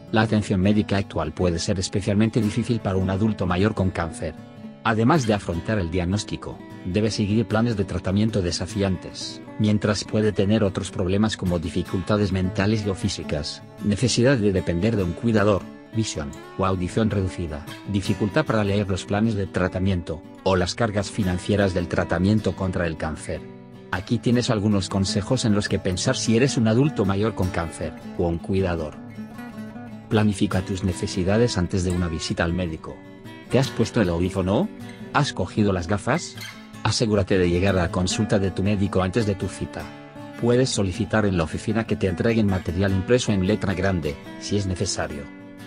La atención médica actual puede ser especialmente difícil para un adulto mayor con cáncer. Además de afrontar el diagnóstico, debe seguir planes de tratamiento desafiantes, mientras puede tener otros problemas como dificultades mentales o físicas, necesidad de depender de un cuidador, visión o audición reducida, dificultad para leer los planes de tratamiento, o las cargas financieras del tratamiento contra el cáncer. Aquí tienes algunos consejos en los que pensar si eres un adulto mayor con cáncer, o un cuidador. Planifica tus necesidades antes de una visita al médico. ¿Te has puesto el audífono? ¿Has cogido las gafas? Asegúrate de llegar a la consulta de tu médico antes de tu cita. Puedes solicitar en la oficina que te entreguen material impreso en letra grande, si es necesario.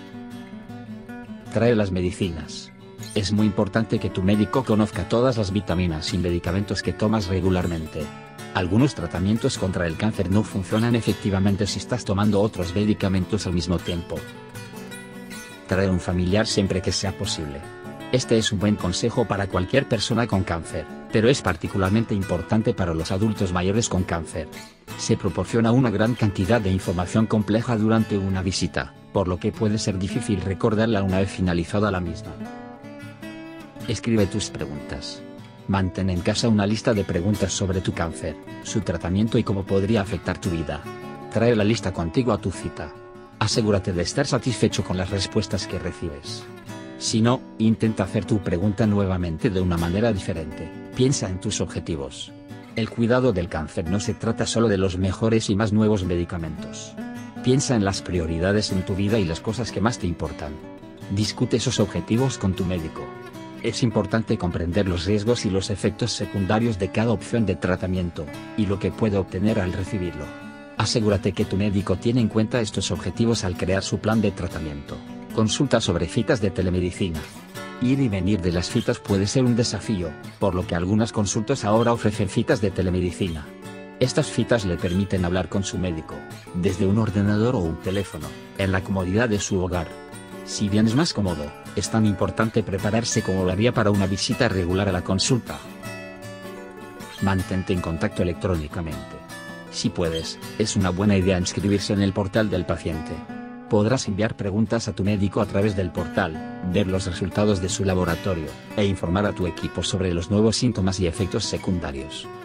Trae las medicinas. Es muy importante que tu médico conozca todas las vitaminas y medicamentos que tomas regularmente. Algunos tratamientos contra el cáncer no funcionan efectivamente si estás tomando otros medicamentos al mismo tiempo. Trae un familiar siempre que sea posible. Este es un buen consejo para cualquier persona con cáncer, pero es particularmente importante para los adultos mayores con cáncer. Se proporciona una gran cantidad de información compleja durante una visita, por lo que puede ser difícil recordarla una vez finalizada la misma. Escribe tus preguntas. Mantén en casa una lista de preguntas sobre tu cáncer, su tratamiento y cómo podría afectar tu vida. Trae la lista contigo a tu cita. Asegúrate de estar satisfecho con las respuestas que recibes. Si no, intenta hacer tu pregunta nuevamente de una manera diferente. Piensa en tus objetivos. El cuidado del cáncer no se trata solo de los mejores y más nuevos medicamentos. Piensa en las prioridades en tu vida y las cosas que más te importan. Discute esos objetivos con tu médico. Es importante comprender los riesgos y los efectos secundarios de cada opción de tratamiento, y lo que puede obtener al recibirlo. Asegúrate que tu médico tiene en cuenta estos objetivos al crear su plan de tratamiento. Consulta sobre citas de telemedicina. Ir y venir de las citas puede ser un desafío, por lo que algunas consultas ahora ofrecen citas de telemedicina. Estas citas le permiten hablar con su médico, desde un ordenador o un teléfono, en la comodidad de su hogar. Si bien es más cómodo, es tan importante prepararse como lo haría para una visita regular a la consulta. Mantente en contacto electrónicamente. Si puedes, es una buena idea inscribirse en el portal del paciente. Podrás enviar preguntas a tu médico a través del portal, ver los resultados de su laboratorio, e informar a tu equipo sobre los nuevos síntomas y efectos secundarios.